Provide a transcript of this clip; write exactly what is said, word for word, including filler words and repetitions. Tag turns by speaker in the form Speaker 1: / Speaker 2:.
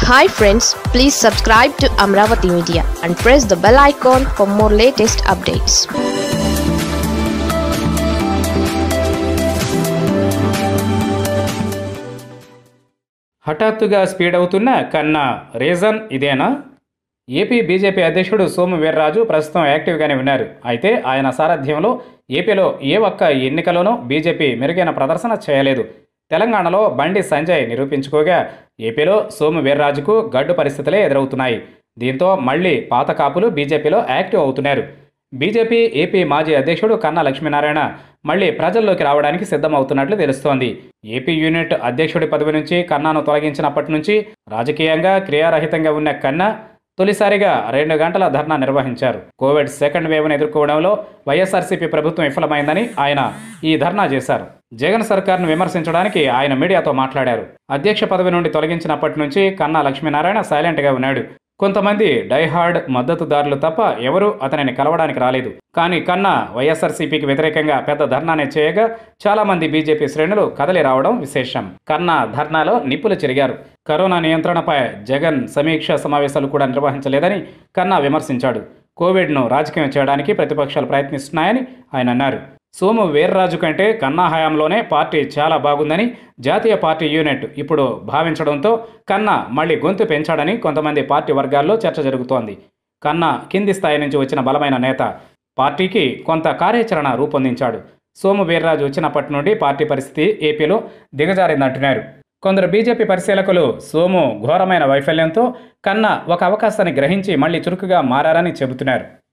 Speaker 1: Hi friends, please subscribe to Amaravathi Media and press the bell icon for more latest updates.
Speaker 2: హఠాత్తుగా speed అవుతున్న కన్నా reason ఇదేనా? AP BJP అధ్యక్షుడు సోము వీర్రాజు ప్రస్తుతం యాక్టివ్గానే ఉన్నారు. అయితే ఆయన సారథ్యంలో ఏపీలో ఏ ఒక్క ఎన్నికలోనూ బీజేపీ మెరుగైన ప్రదర్శన చేయలేదు. తెలంగాణలో బండి సంజయ్ నిరూపించుకోగా ఏపీలో సోము వీర్రాజుకు గడ్డు పరిస్థితులే ఎదురవుతున్నాయి. దీంతో మళ్లీ పాత కాపులు బీజేపీలో యాక్టివ్ అవుతున్నారు. బీజేపీ ఏపీ మాజీ అధ్యక్షుడు కన్నా లక్ష్మీ మళ్లీ ప్రజల్లోకి రావడానికి సిద్ధమవుతున్నట్లు తెలుస్తోంది. ఏపీ యూనిట్ అధ్యక్షుడి పదవి నుంచి కన్నాను తొలగించినప్పటి నుంచి రాజకీయంగా క్రియారహితంగా ఉన్న కన్నా తొలిసారిగా రెండు గంటల ధర్నా నిర్వహించారు. కోవిడ్ సెకండ్ వేవ్ను ఎదుర్కోవడంలో వైఎస్ఆర్సీపీ ప్రభుత్వం విఫలమైందని ఆయన ఈ ధర్నా చేశారు. జగన్ సర్కార్ను విమర్శించడానికి ఆయన మీడియాతో మాట్లాడారు. అధ్యక్ష పదవి నుండి తొలగించినప్పటి నుంచి కన్నా లక్ష్మీనారాయణ సైలెంట్గా ఉన్నాడు. కొంతమంది డైహార్డ్ మద్దతుదారులు తప్ప ఎవరూ అతనిని కలవడానికి రాలేదు. కానీ కన్నా వైఎస్ఆర్సీపీకి వ్యతిరేకంగా పెద్ద ధర్నానే చేయగా చాలా మంది బీజేపీ శ్రేణులు కదలి రావడం విశేషం. కన్నా ధర్నాలో నిప్పులు చెరిగారు. కరోనా నియంత్రణపై జగన్ సమీక్ష సమావేశాలు కూడా నిర్వహించలేదని కన్నా విమర్శించాడు. కోవిడ్ను రాజకీయం చేయడానికి ప్రతిపక్షాలు ప్రయత్నిస్తున్నాయని ఆయన అన్నారు. సోము వీర్రాజు కంటే కన్నా హయాంలోనే పార్టీ చాలా బాగుందని జాతీయ పార్టీ యూనిట్ ఇప్పుడు భావించడంతో కన్నా మళ్లీ గొంతు పెంచాడని కొంతమంది పార్టీ వర్గాల్లో చర్చ జరుగుతోంది. కన్నా కింది స్థాయి నుంచి వచ్చిన బలమైన నేత. పార్టీకి కొంత కార్యాచరణ రూపొందించాడు. సోము వీర్రాజు వచ్చినప్పటి నుండి పార్టీ పరిస్థితి ఏపీలో దిగజారిందంటున్నారు. కొందరు బీజేపీ పరిశీలకులు సోము ఘోరమైన వైఫల్యంతో కన్నా ఒక అవకాశాన్ని గ్రహించి మళ్లీ చురుకుగా మారారని చెబుతున్నారు.